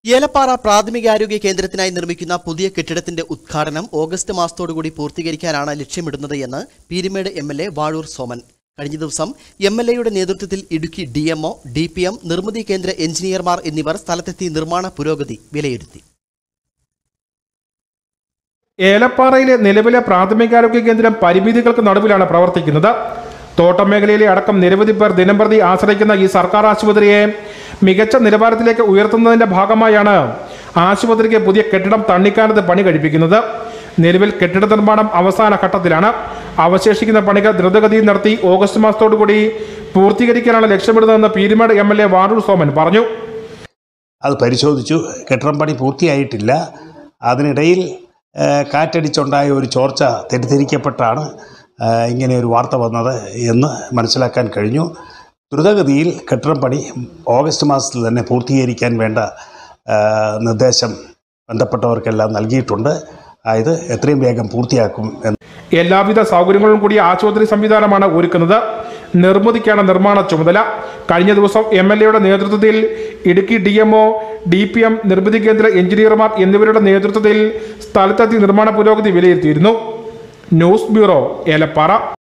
ഏലപ്പാറ പ്രാഥമികാരോഗ്യ കേന്ദ്രത്തിനായി നിർമ്മിക്കുന്ന പുതിയ കെട്ടിടത്തിന്റെ ഉദ്ഘാടനം ഓഗസ്റ്റ് മാസത്തോടുകൂടി പൂർത്തീകരിക്കാനാണ് ലക്ഷ്യമിടുന്നത് എന്ന് പീരുമേട് എംഎൽഎ വാഴൂർ സോമൻ കഴിഞ്ഞ ദിവസം എംഎൽഎയുടെ നേതൃത്വത്തിൽ ഇടുക്കി ഡിഎംഒ, ഡിപിഎം, നിർമ്മിതി കേന്ദ്ര എഞ്ചിനീയർമാർ എന്നിവർ സ്ഥലത്തെത്തി നിർമ്മാണ പുരോഗതി വിലയിരുത്തി. ഏലപ്പാറയിലെ നിലവിലെ പ്രാഥമികാരോഗ്യ കേന്ദ്രം പരിമിതികൾക്ക് നടുവിലാണ് പ്രവർത്തിക്കുന്നത്. തോട്ടം മേഖലയിലെ അടക്കം നിരവധി പേർ ദിനംപ്രതി ആശ്രയിക്കുന്ന ഈ സർക്കാർ ആശുപത്രിയെ മികച്ച നിലവാരത്തിലേക്ക് ഉയർത്തുന്നതിന്റെ ഭാഗമായാണ് ആശുപത്രിക്ക് പുതിയ കെട്ടിടം തണ്ണിക്കാനത്ത് പണി കഴിപ്പിക്കുന്നത്. നിലവിൽ കെട്ടിട നിർമ്മാണം അവസാന ഘട്ടത്തിലാണ്. അവശേഷിക്കുന്ന പണികൾ ദ്രുതഗതിയിൽ നടത്തി ഓഗസ്റ്റ് മാസത്തോടുകൂടി പൂർത്തീകരിക്കാനാണ് ലക്ഷ്യമിടുന്നതെന്ന് പീരുമേട് എംഎൽഎ വാഴൂർ സോമൻ പറഞ്ഞു. അത് പരിശോധിച്ചു. കെട്ടിടം പണി പൂർത്തിയായിട്ടില്ല. അതിനിടയിൽ കാറ്റടിച്ചുണ്ടായ ഒരു ചോർച്ച തെറ്റിദ്ധരിക്കപ്പെട്ടാണ് ഇങ്ങനെ ഒരു വാർത്ത വന്നത് എന്ന് മനസ്സിലാക്കാൻ കഴിഞ്ഞു. ദ്രുതഗതിയിൽ കെട്ടിടം പണി ഓഗസ്റ്റ് മാസത്തിൽ തന്നെ പൂർത്തീകരിക്കാൻ വേണ്ട നിർദ്ദേശം ബന്ധപ്പെട്ടവർക്കെല്ലാം നൽകിയിട്ടുണ്ട്. ഇത് എത്രയും വേഗം പൂർത്തിയാക്കും എന്ന്. എല്ലാവിധ സൗകര്യങ്ങളും കൂടിയ ആശുപത്രി സംവിധാനമാണ് ഒരുക്കുന്നത്. നിർമ്മിതിക്കാണ് നിർമ്മാണ ചുമതല. കഴിഞ്ഞ ദിവസം എംഎൽഎയുടെ നേതൃത്വത്തിൽ ഇടുക്കി ഡിഎംഒ, ഡിപിഎം, നിർമ്മിതി കേന്ദ്ര എഞ്ചിനീയർമാർ എന്നിവരുടെ നേതൃത്വത്തിൽ സ്ഥലത്തെത്തി നിർമ്മാണ പുരോഗതി വിലയിരുത്തിയിരുന്നു. News bureau, Elappara.